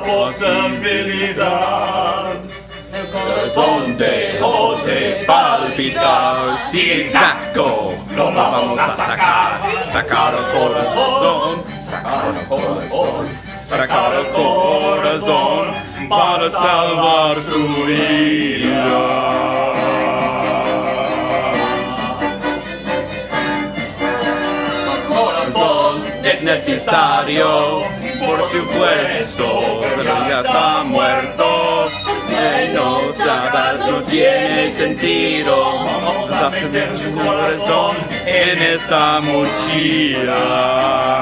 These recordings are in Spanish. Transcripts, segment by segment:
posibilidad. El corazón dejó de palpitar. Sí, exacto. Lo vamos a sacar. Sacar el corazón. Sacar el corazón. Sacar el corazón para salvar su vida. Es necesario, por supuesto, pero ya está muerto. No sabes, no tiene sentido. Vamos a tener su corazón en esta mochila.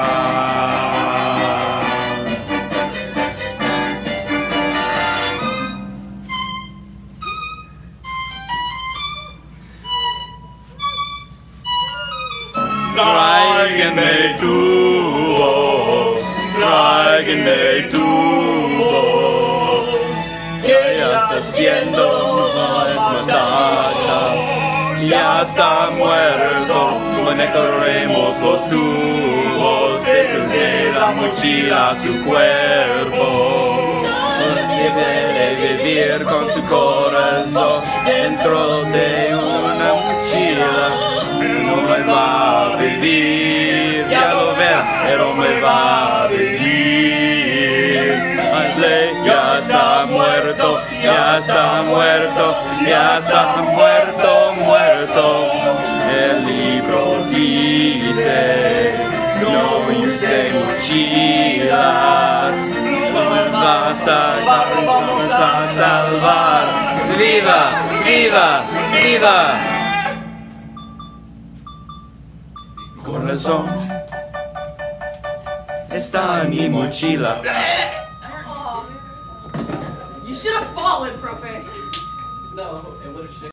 Tráiganme tu voz, tráiganme tu voz, que ya está siendo matada, ya está muerto, conectaremos los tubos desde la mochila a su cuerpo. Debe vivir con su corazón dentro de una mochila. No me va a vivir, ya lo verá, pero me va a vivir. Ya está muerto, ya está muerto, ya está muerto, muerto. El libro dice, no use mochilas. Vamos a salvar, vamos a salvar. ¡Viva, viva, viva! Corazón está en mi mochila. You should have fallen, Profe. No, it would have